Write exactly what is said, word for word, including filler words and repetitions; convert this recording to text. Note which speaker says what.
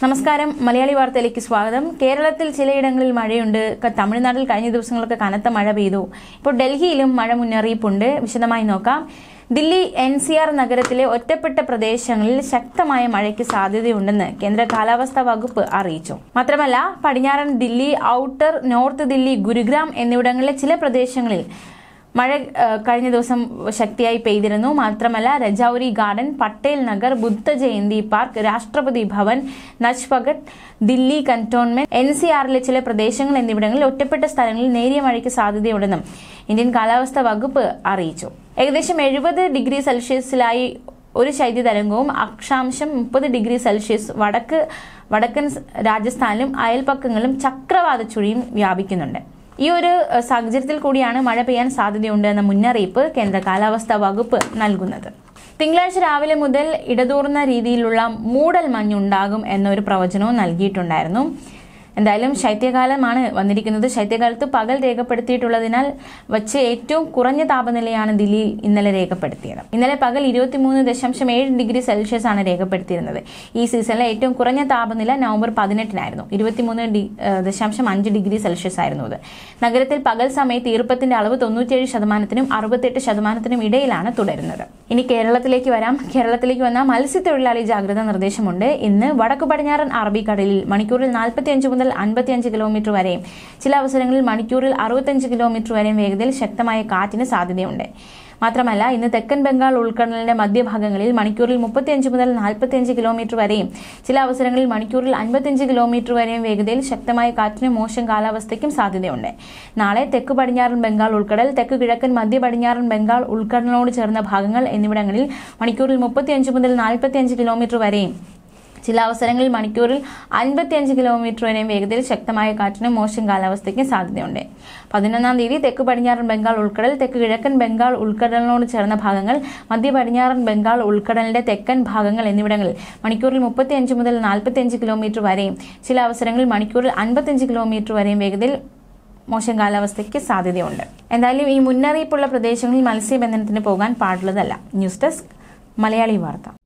Speaker 1: നമസ്കാരം, മലയാളി വാർത്തയിലേക്ക് സ്വാഗതം. കേരളത്തിൽ ചിലയിടങ്ങളിൽ മഴയുണ്ട്. തമിഴ്നാട്ടിൽ കഴിഞ്ഞ ദിവസങ്ങളൊക്കെ കനത്ത മഴ പെയ്തു. ഇപ്പോൾ ഡൽഹിയിലും മഴ മുന്നറിയിപ്പുണ്ട്. വിശദമായി നോക്കാം. ദില്ലി എൻ സി ആർ നഗരത്തിലെ ഒറ്റപ്പെട്ട പ്രദേശങ്ങളിൽ ശക്തമായ മഴയ്ക്ക് സാധ്യതയുണ്ടെന്ന് കേന്ദ്ര കാലാവസ്ഥാ വകുപ്പ് അറിയിച്ചു. മാത്രമല്ല, പടിഞ്ഞാറൻ ദില്ലി, ഔട്ടർ നോർത്ത് ദില്ലി, ഗുരുഗ്രാം എന്നിവിടങ്ങളിലെ ചില പ്രദേശങ്ങളിൽ മഴ കഴിഞ്ഞ ദിവസം ശക്തിയായി പെയ്തിരുന്നു. മാത്രമല്ല, Rajouri garden, Patel Nagar, Buddha Jayanti park, Rashtrapati Bhavan, Najafgarh, Delhi cantonment, N C ആറിലെ ചില പ്രദേശങ്ങൾ എന്നിവിടങ്ങളിൽ ഒറ്റപ്പെട്ട സ്ഥലങ്ങളിൽ നേരിയ മഴയ്ക്ക് സാധ്യതയുണ്ടെന്നും ഇന്ത്യൻ കാലാവസ്ഥാ വകുപ്പ് അറിയിച്ചു. ഏകദേശം എഴുപത് ഡിഗ്രി സെൽഷ്യസിലായി ഒരു ശൈത്യതരംഗവും അക്ഷാംശം മുപ്പത് ഡിഗ്രി സെൽഷ്യസ് വടക്ക് വടക്കൻ രാജസ്ഥാനിലും അയൽപക്കങ്ങളിലും ചക്രവാത ചുഴിയും വ്യാപിക്കുന്നുണ്ട്. ഈ ഒരു സാഹചര്യത്തിൽ കൂടിയാണ് മഴ പെയ്യാൻ സാധ്യതയുണ്ട് എന്ന മുന്നറിയിപ്പ് കേന്ദ്ര കാലാവസ്ഥാ വകുപ്പ് നൽകുന്നത്. തിങ്കളാഴ്ച രാവിലെ മുതൽ ഇടതൂർന്ന രീതിയിലുള്ള മൂടൽ മഞ്ഞുണ്ടാകും എന്നൊരു പ്രവചനവും നൽകിയിട്ടുണ്ടായിരുന്നു. എന്തായാലും ശൈത്യകാലമാണ് വന്നിരിക്കുന്നത്. ശൈത്യകാലത്ത് പകൽ രേഖപ്പെടുത്തിയിട്ടുള്ളതിനാൽ വച്ച് ഏറ്റവും കുറഞ്ഞ താപനിലയാണ് ദില്ലിയിൽ ഇന്നലെ രേഖപ്പെടുത്തിയത്. ഇന്നലെ പകൽ ഇരുപത്തിമൂന്ന് ദശാംശം ഏഴ് ഡിഗ്രി സെൽഷ്യസ് ആണ് രേഖപ്പെടുത്തിയിരുന്നത്. ഈ സീസണിലെ ഏറ്റവും കുറഞ്ഞ താപനില നവംബർ പതിനെട്ടിനായിരുന്നു. ഇരുപത്തിമൂന്ന് ദശാംശം അഞ്ച് ഡിഗ്രി സെൽഷ്യസ് ആയിരുന്നു അത്. നഗരത്തിൽ പകൽ സമയത്ത് ഈർപ്പത്തിന്റെ അളവ് തൊണ്ണൂറ്റിയേഴ് ശതമാനത്തിനും അറുപത്തെട്ട് ശതമാനത്തിനും ഇടയിലാണ് തുടരുന്നത്. ഇനി കേരളത്തിലേക്ക് വരാം. കേരളത്തിലേക്ക് വന്ന മത്സ്യത്തൊഴിലാളി ജാഗ്രതാ നിർദ്ദേശമുണ്ട്. ഇന്ന് വടക്കു പടിഞ്ഞാറൻ അറബിക്കടലിൽ മണിക്കൂറിൽ നാൽപ്പത്തിയഞ്ച് മുതൽ അൻപത്തിയഞ്ച് കിലോമീറ്റർ വരെയും ചില അവസരങ്ങളിൽ മണിക്കൂറിൽ അറുപത്തിയഞ്ച് കിലോമീറ്റർ വരെയും വേഗതയിൽ ശക്തമായ കാറ്റിന് സാധ്യതയുണ്ട്. മാത്രമല്ല, ഇന്ന് തെക്കൻ ബംഗാൾ ഉൾക്കടലിന്റെ മധ്യഭാഗങ്ങളിൽ മണിക്കൂറിൽ മുപ്പത്തിയഞ്ച് മുതൽ നാൽപ്പത്തിയഞ്ച് കിലോമീറ്റർ വരെയും ചില അവസരങ്ങളിൽ മണിക്കൂറിൽ അൻപത്തിയഞ്ച് കിലോമീറ്റർ വരെയും വേഗതയിൽ ശക്തമായ കാറ്റിനും മോശം കാലാവസ്ഥയ്ക്കും സാധ്യതയുണ്ട്. നാളെ തെക്ക് പടിഞ്ഞാറൻ ബംഗാൾ ഉൾക്കടൽ, തെക്ക് കിഴക്കൻ മധ്യ പടിഞ്ഞാറൻ ബംഗാൾ ഉൾക്കടലിനോട് ചേർന്ന ഭാഗങ്ങൾ എന്നിവിടങ്ങളിൽ മണിക്കൂറിൽ മുപ്പത്തിയഞ്ച് മുതൽ നാൽപ്പത്തിയഞ്ച് കിലോമീറ്റർ വരെയും ചില അവസരങ്ങളിൽ മണിക്കൂറിൽ അൻപത്തിയഞ്ച് കിലോമീറ്റർ വരെയും വേഗതയിൽ ശക്തമായ കാറ്റിനും മോശം കാലാവസ്ഥയ്ക്കും സാധ്യതയുണ്ട്. പതിനൊന്നാം തീയതി തെക്ക് പടിഞ്ഞാറൻ ബംഗാൾ ഉൾക്കടൽ, തെക്ക് കിഴക്കൻ ബംഗാൾ ഉൾക്കടലിനോട് ചേർന്ന ഭാഗങ്ങൾ, മധ്യ പടിഞ്ഞാറൻ ബംഗാൾ ഉൾക്കടലിന്റെ തെക്കൻ ഭാഗങ്ങൾ എന്നിവിടങ്ങളിൽ മണിക്കൂറിൽ മുപ്പത്തിയഞ്ച് മുതൽ നാൽപ്പത്തിയഞ്ച് കിലോമീറ്റർ വരെയും ചില അവസരങ്ങളിൽ മണിക്കൂറിൽ അൻപത്തിയഞ്ച് കിലോമീറ്റർ വരെയും വേഗതയിൽ മോശം കാലാവസ്ഥയ്ക്ക് സാധ്യതയുണ്ട്. എന്തായാലും ഈ മുന്നറിയിപ്പുള്ള പ്രദേശങ്ങളിൽ മത്സ്യബന്ധനത്തിന് പോകാൻ പാടുള്ളതല്ല. ന്യൂസ് ഡെസ്ക്, മലയാളി വാർത്ത.